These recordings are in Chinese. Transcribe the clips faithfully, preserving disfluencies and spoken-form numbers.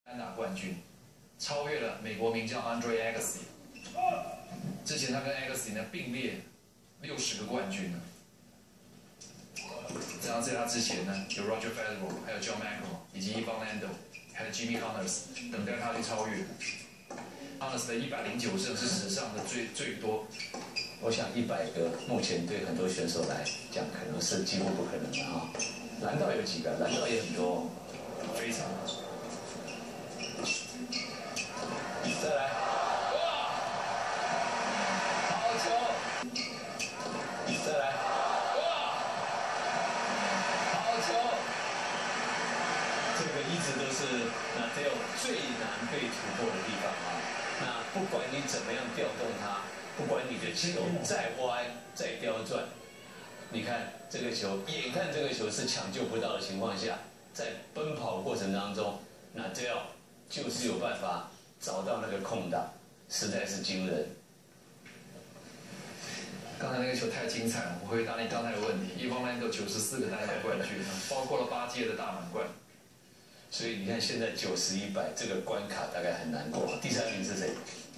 单打冠军，超越了美国名将 Andre Agassi。之前他跟 Agassi 呢并列六十个冠军呢。这样在他之前呢，有 Roger Federer， 还有 John McEnroe， 以及 Rafael Nadal， 还有 Jimmy Connors 等待他去超越。Connors 的一百零九胜是史上的最最多。 我想一百个目前对很多选手来讲，可能是几乎不可能的哈。难道有几个？难道也很多？ 非常。 再来， 哇！好球！ 再来， 哇！好球！ 这个一直都是Nadal最难被突破的地方啊。那不管你怎么样调动它，不管你的球再歪再刁钻，你看这个球，眼看这个球是抢救不到的情况下，在奔跑过程当中，Nadal就是有办法找到那个空档，实在是惊人。 刚才那个球太精彩了，我回答你刚才的问题。一方面都九十四个单打冠军，包括了八届的大满贯。 所以你看现在九十一百这个关卡大概很难过。第三名是谁？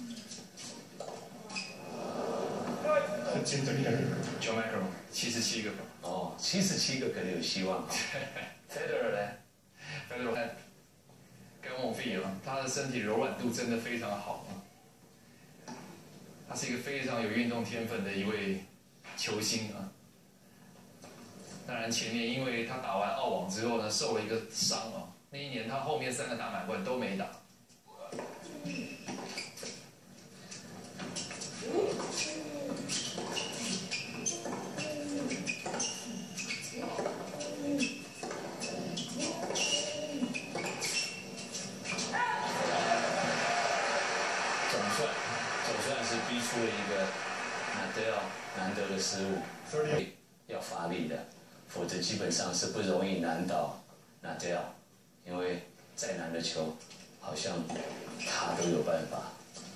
很竞争的 John McEnroe 七十七个。 哦，七十七个可能有希望啊。 Federer 呢 ？Federer 看跟Monfils啊，他的身体柔软度真的非常好啊。他是一个非常有运动天分的一位球星啊。当然前年因为他打完澳网之后呢，受了一个伤啊，那一年他后面三个大满贯都没打。 逼出了一个Nadal难得的失误，要发力的，否则基本上是不容易难倒Nadal，因为再难的球，好像他都有办法。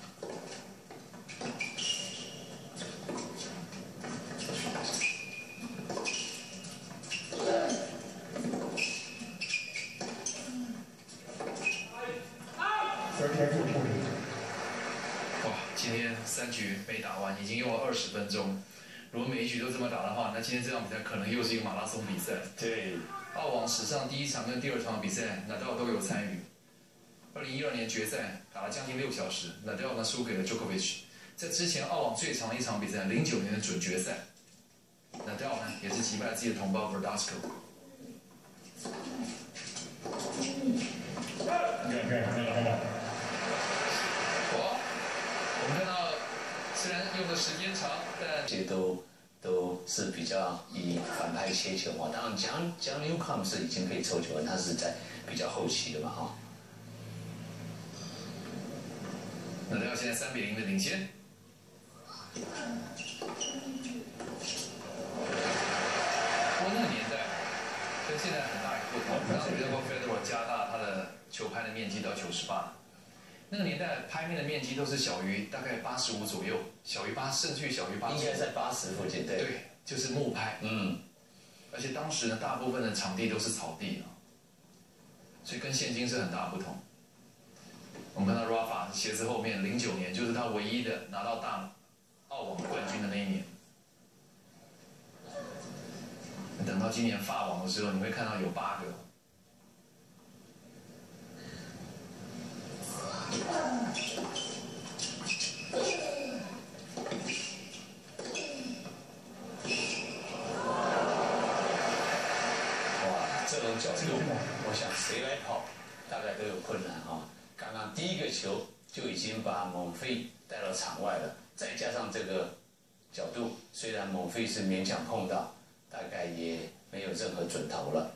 哇，今天三局没打完，已经用了二十分钟。如果每一局都这么打的话，那今天这场比赛可能又是一个马拉松比赛。 对， 澳网史上第一场跟第二场比赛，Nadal都有参与。二零一二年决赛打了将近六小时，Nadal呢输给了 Djokovic。在之前澳网最长的一场比赛，零九年的准决赛，Nadal呢也是击败了自己的同胞 Verdasco。我们看到，虽然用的时间长，但这些都都是比较以反拍切球嘛。当然，江江 Newcomb 是已经可以抽球了，他是在比较后期的嘛，哈。 那他现在三比零的领先。不过那个年代跟现在很大一个不同，当时如果 Federer 加大他的球拍的面积到九十八。那个年代拍面的面积都是小于大概八十五左右，小于八，甚至于小于八十。 应该在八十附近，对。 对，就是木拍。嗯。而且当时呢，大部分的场地都是草地啊，所以跟现今是很大不同。我们看到 Rafa 鞋子后面，零九年就是他唯一的拿到大澳网冠军的那一年。等到今年法网的时候，你会看到有八个。 这种角度，我想谁来跑，大概都有困难啊。刚刚第一个球就已经把Monfils带到场外了，再加上这个角度，虽然Monfils是勉强碰到，大概也没有任何准头了。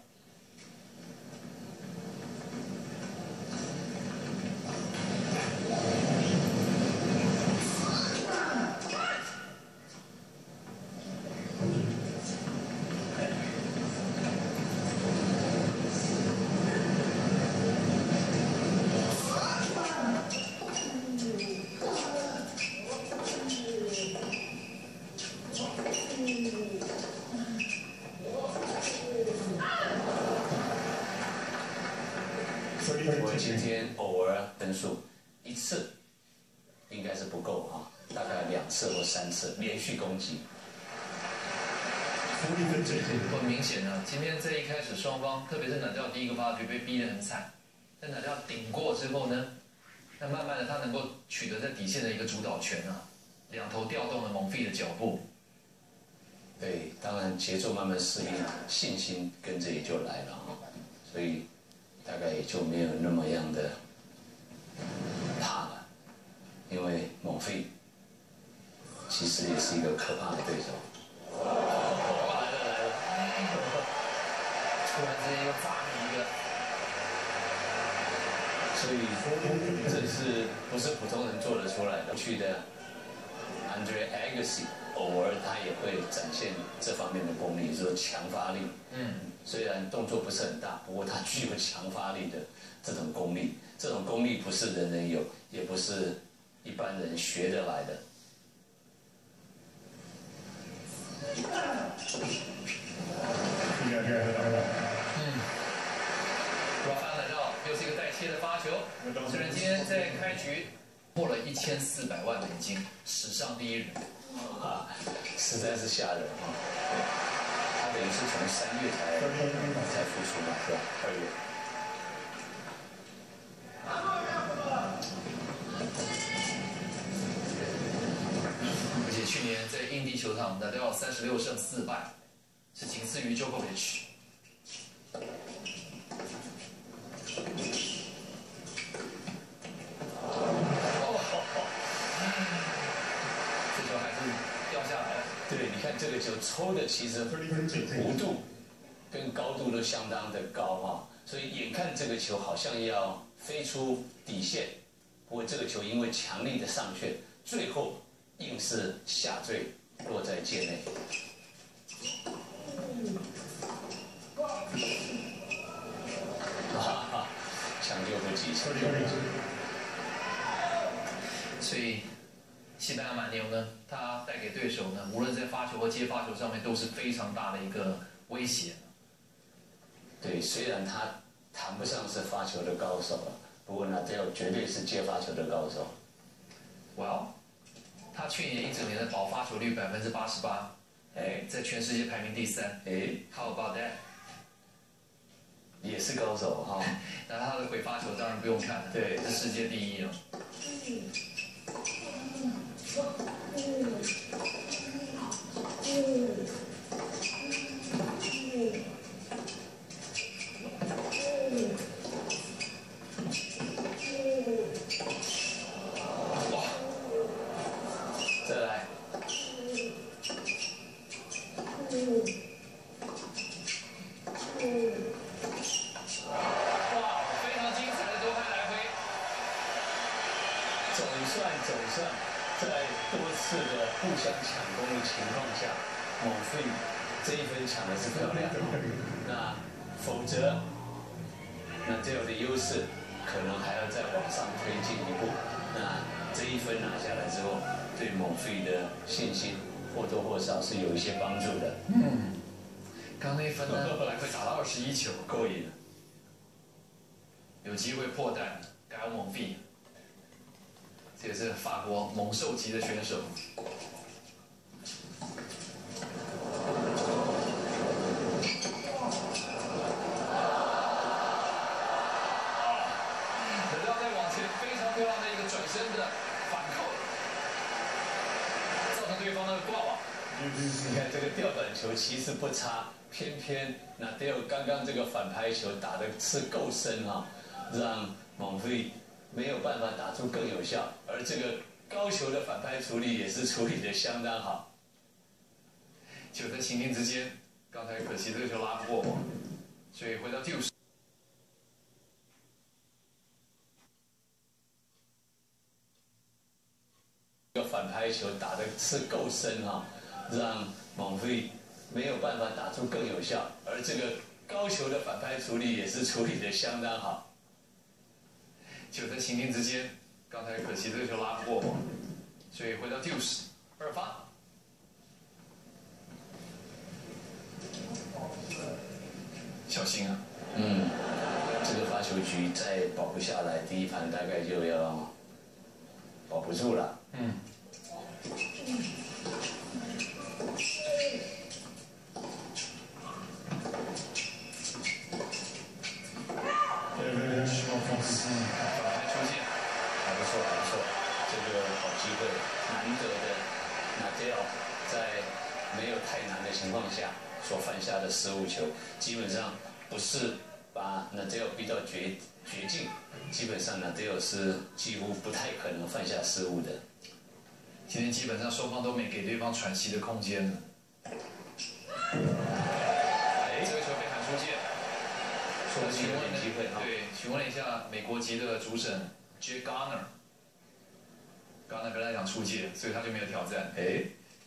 间偶尔分数一次应该是不够啊，大概两次或三次连续攻击。 很明显啊，今天这一开始双方，特别是拿掉第一个发球被逼得很惨，但拿掉顶过之后呢，那慢慢的他能够取得在底线的一个主导权啊，两头调动了蒙菲的脚步。 对，当然节奏慢慢适应，信心跟着也就来了啊，所以大概也就没有那么样的怕了，因为蒙菲其实也是一个可怕的对手。 来了来了，突然之间又炸你一个， 所以这是不是普通人做得出来的？去的 Andre Agassi 偶尔他也会展现这方面的功力，就是强发力。嗯，虽然动作不是很大，不过他具有强发力的这种功力。这种功力不是人人有，也不是一般人学得来的。 嗯 ，Rafael Nadal 又是一个带切的发球，虽然今天在开局破了一千四百万美金，史上第一人， 啊，实在是吓人啊！他等于是从三月才才复出嘛，是吧？二月。 而且去年在印地球场拿掉三十六胜四败，是仅次于 Djokovic。这球还是掉下来了。 对，你看这个球抽的其实弧度跟高度都相当的高哈，所以眼看这个球好像要飞出底线，不过这个球因为强力的上旋，最后硬是下坠落在界内。哈哈，抢救不及，抢救不及。 所以西班牙蛮牛呢，他带给对手呢，无论在发球和接发球上面都是非常大的一个威胁。 对，虽然他谈不上是发球的高手了，不过呢，这绝对是接发球的高手。 Well， 他去年一整年的保发球率百分之八十八，哎，在全世界排名第三。 哎 ，How about that？ 也是高手哈。 那他的回发球当然不用看了， 对， 是世界第一了。哇， 再来。总算总算，在多次的互相抢攻的情况下，蒙菲这一分抢的是漂亮。那否则，那这样的优势可能还要再往上推进一步。那这一分拿下来之后，对蒙菲的信心或多或少是有一些帮助的。 嗯，刚那一分呢，来回打了二十一球， 过瘾， 有机会破蛋，Gael蒙菲。这也是法国猛兽级的选手。得到在往前非常漂亮的一个转身的反扣，造成对方的挂网。 你看这个吊板球其实不差，偏偏那德尔刚刚这个反拍球打的是够深哈、啊，让蒙菲没有办法打出更有效，而这个高球的反拍处理也是处理的相当好。 就在情境之间，刚才可惜这个球拉不过网，所以回到第五十。 这个反拍球打的是够深哈、啊，让蒙菲没有办法打出更有效，而这个高球的反拍处理也是处理的相当好。 就在情境之间，刚才可惜这个球拉不过网，所以回到第五十二发。小心啊！ 嗯，这个发球局局再保不下来，第一盘大概就要保不住了。嗯。还不错，还不错，这个好机会，难得的Nadal在没有太难的情况下所犯下的失误球，基本上不是把Nadal逼到绝绝境，基本上Nadal是几乎不太可能犯下失误的。 今天基本上双方都没给对方喘息的空间了。哎，这个球被喊出界， 说不定有点机会啊。 对，询问了一下美国籍的主审 Gael。Gael 跟他讲出界，所以他就没有挑战。哎。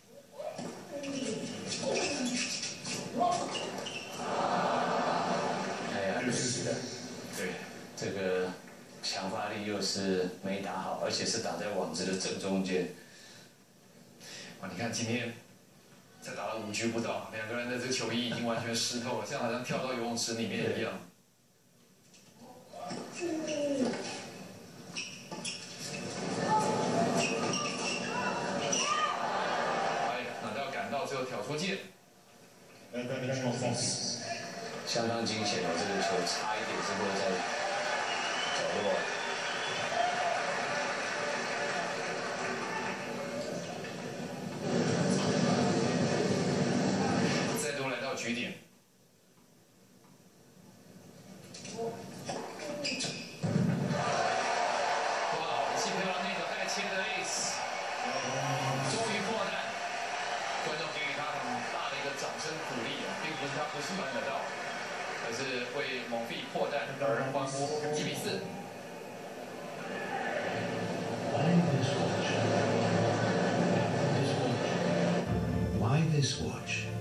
哎呀，对，这个强发力又是没打好，而且是打在网子的正中间。 哇，你看今天才打了五局不到，两个人的这个球衣已经完全湿透了，像好像跳到游泳池里面一样。最后挑出界， 相当惊险的这个球，差一点是落在角落。 再度来到局点。哇，细漂亮那个带切的 ace， 终于破蛋。观众给予他很大的一个掌声鼓励啊，并不是他不喜欢得到，而是为Monfils破蛋而欢呼，一比四。 Why this watch? Why this watch?